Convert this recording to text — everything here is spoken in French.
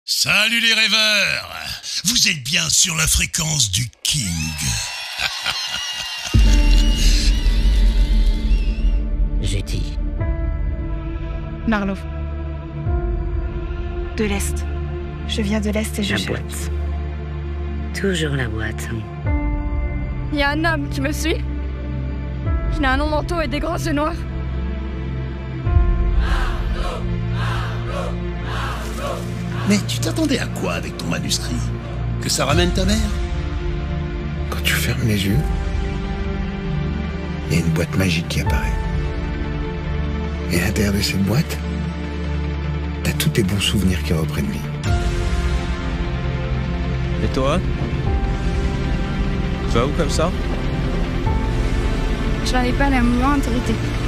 Salut les rêveurs! Vous êtes bien sur la fréquence du King. J'ai dit. Marlowe. De l'Est. Je viens de l'Est et je La cherche. boîte. Toujours la boîte. Il y a un homme qui me suit. Il a un long manteau et des grands yeux noirs. Mais tu t'attendais à quoi avec ton manuscrit? Que ça ramène ta mère? Quand tu fermes les yeux, il y a une boîte magique qui apparaît. Et à l'intérieur de cette boîte, t'as tous tes bons souvenirs qui reprennent vie. Et toi? Tu vas où comme ça? Je n'en ai pas la moindre idée.